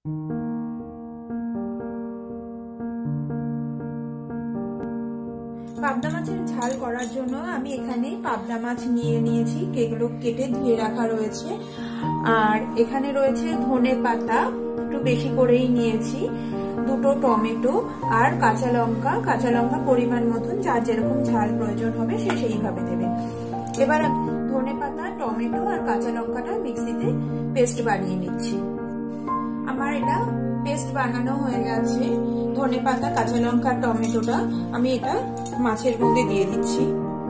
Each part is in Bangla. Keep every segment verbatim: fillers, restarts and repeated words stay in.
পাবদা মাছের ঝাল করার জন্য আমি এখানে পাবদা মাছ নিয়ে নিয়েছি, যেগুলো কেটে ধুয়ে রাখা রয়েছে। আর এখানে রয়েছে ধনে পাতা, একটু বেশি করেই নিয়েছি, দুটো টমেটো আর কাঁচা লঙ্কা। কাঁচা লঙ্কা পরিমাণ মতন, যার যেরকম ঝাল প্রয়োজন হবে সে সেইভাবে দেবেন। এবার ধনে পাতা, টমেটো আর কাঁচা লঙ্কাটা মিক্সিতে পেস্ট বানিয়ে নিচ্ছি। আমার এটা পেস্ট বানানো হয়ে গেছে। ধনে পাতা, কাঁচা লঙ্কা, টমেটোটা আমি এটা মাছের মধ্যে দিয়ে দিচ্ছি।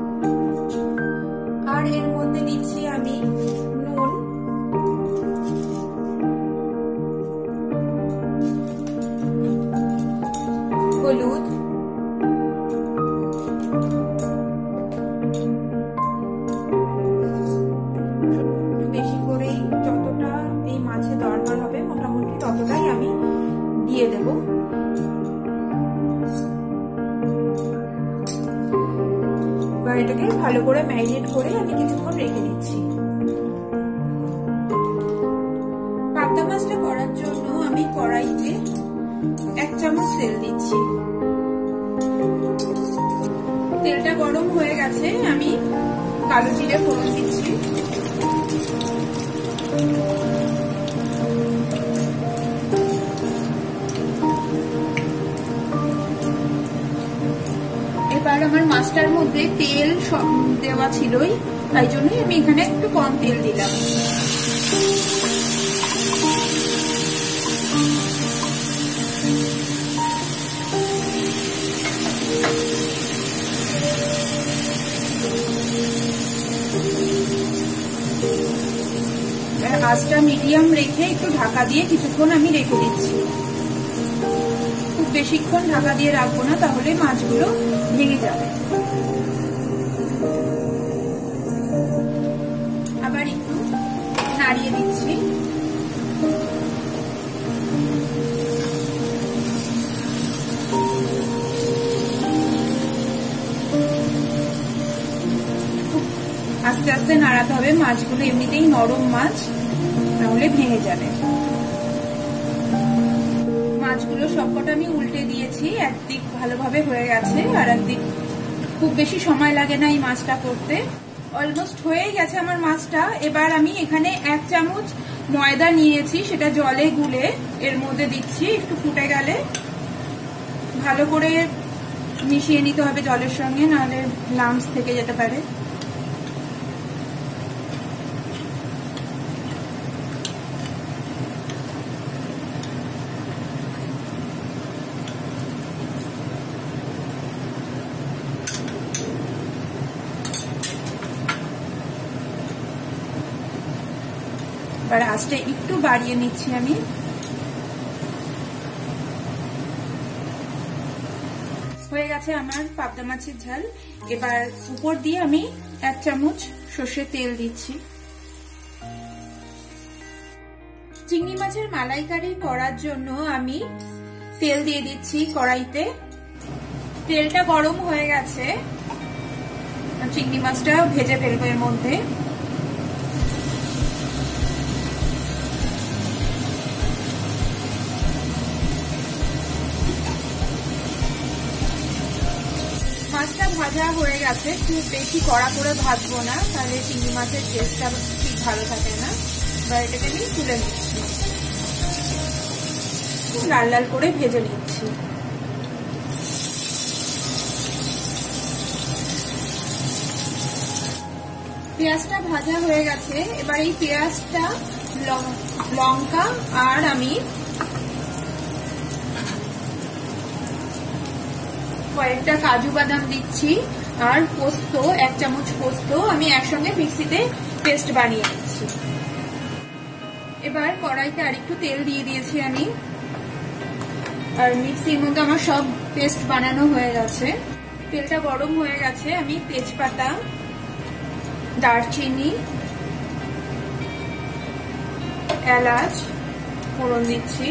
আর এর মধ্যে দিচ্ছি আমি নুন, হলুদ, বেশি করেই যতটা এই মাছে দরকার হবে মোটামুটি ততটাই আমি দিয়ে দেব। এবার এটাকে ভালো করে ম্যারিনেট করে আমি কিছুক্ষণ রেখে দিচ্ছি। পাবদা মাছটা করার জন্য আমি কড়াইতে এক চামচ তেল দিচ্ছি। তেলটা গরম হয়ে গেছে, আমি কালো জিরে ফোড়ন দিচ্ছি। এবার আমার মাছটার মধ্যে তেল সব দেওয়া ছিলই, তাই জন্যই আমি এখানে একটু কম তেল দিলাম। আঁচটা মিডিয়াম রেখে একটু ঢাকা দিয়ে কিছুক্ষণ আমি রেখে দিচ্ছি। খুব বেশিক্ষণ ঢাকা দিয়ে রাখবো না, তাহলে মাছগুলো ভেঙে যাবে। আবার একটু নাড়িয়ে দিচ্ছি। আস্তে আস্তে নাড়াতে হবে, মাছগুলো এমনিতেই নরম মাছ, তাহলে ভেঙে যাবে। মাছগুলো সবকটা আমি উল্টে দিয়েছি, একদিক ভালোভাবে হয়ে গেছে আর একদিক খুব বেশি সময় লাগে না এই মাছটা করতে। অলমোস্ট হয়েই গেছে আমার মাছটা। এবার আমি এখানে এক চামচ ময়দা নিয়েছি, সেটা জলে গুলে এর মধ্যে দিচ্ছি। একটু ফুটে গেলে ভালো করে মিশিয়ে নিতে হবে জলের সঙ্গে, নাহলে লাম্পস থেকে যেতে পারে। এবার আঁচটা একটু বাড়িয়ে নিচ্ছি আমি। হয়ে গেছে আমার পাবদা মাছের ঝাল। এবার উপর দিয়ে আমি এক চামচ সর্ষের তেল দিচ্ছি। চিংড়ি মাছের মালাইকারি করার জন্য আমি তেল দিয়ে দিচ্ছি কড়াইতে। তেলটা গরম হয়ে গেছে, চিংড়ি মাছটা ভেজে ফেলবো এর মধ্যে। মাছটা ভাজা হয়ে গেছে, খুব বেশি কড়া করে ভাজবো না, তাহলে চিংড়ি মাছের টেস্টটা ঠিক ভালো থাকে না। এবার এটাকে আমি তুলে নিচ্ছি, লাল লাল করে ভেজে নিচ্ছি। পেঁয়াজটা ভাজা হয়ে গেছে। এবার এই পেঁয়াজটা, লঙ্কা আর আমি কয়েকটা কাজু বাদাম দিচ্ছি আর পোস্ত, এক চামচ পোস্ত আমি একসঙ্গে মিক্সিতে পেস্ট বানিয়ে নিচ্ছি। এবার কড়াইতে আরেকটু তেল দিয়ে দিয়েছি আমি, আর মিক্সির মধ্যে আমার সব পেস্ট বানানো হয়ে গেছে। তেলটা গরম হয়ে গেছে, আমি তেজপাতা, দারচিনি, এলাচ ফোড়ন দিচ্ছি।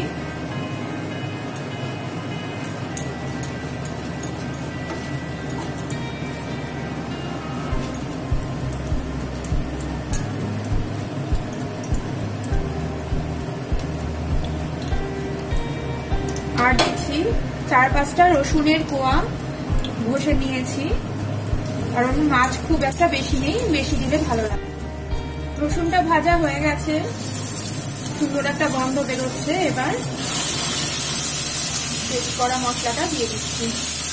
আর দিচ্ছি চার পাঁচটা রসুনের কোয়া ঘষে নিয়েছি, কারণ মাছ খুব একটা বেশি নেই, বেশি দিলে ভালো লাগে। রসুনটা ভাজা হয়ে গেছে, সুন্দর একটা গন্ধ বেরোচ্ছে। এবার পেস্ট করা মশলাটা দিয়ে দিচ্ছি।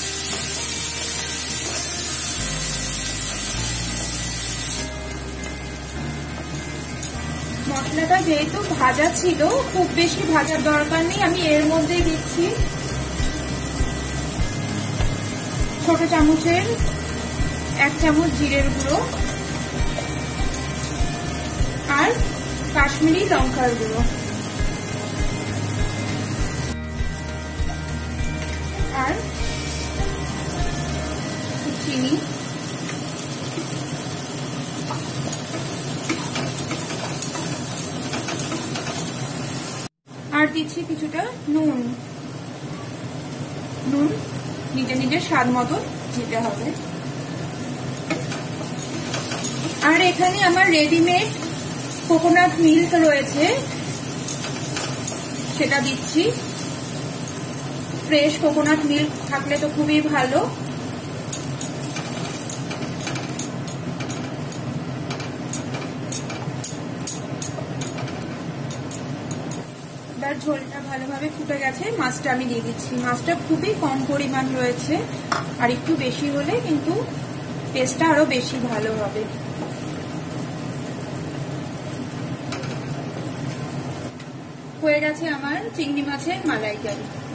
মশলাটা যেহেতু ভাজা ছিল, খুব বেশি ভাজার দরকার নেই, আমি এর মধ্যেই দিচ্ছি ছোট চামচের এক চামচ জিরের গুঁড়ো আর কাশ্মীরি লঙ্কার গুঁড়ো আর চিনি আর দিচ্ছি কিছুটা নুন। নুন নিজে নিজের স্বাদ মতো দিতে হবে। আর এখানে আমার রেডিমেড কোকোনাট মিল্ক রয়েছে, সেটা দিচ্ছি। ফ্রেশ কোকোনাট মিল্ক থাকলে তো খুবই ভালো। এবার ঝোলটা ভালোভাবে ফুটে গেছে, মাছটা আমি দিয়ে দিচ্ছি। মাছটা খুবই কম পরিমাণ রয়েছে, আর একটু বেশি হলে কিন্তু টেস্টটা আরো বেশি ভালো হবে। হয়ে গেছে আমার চিংড়ি মাছের মালাইকারি।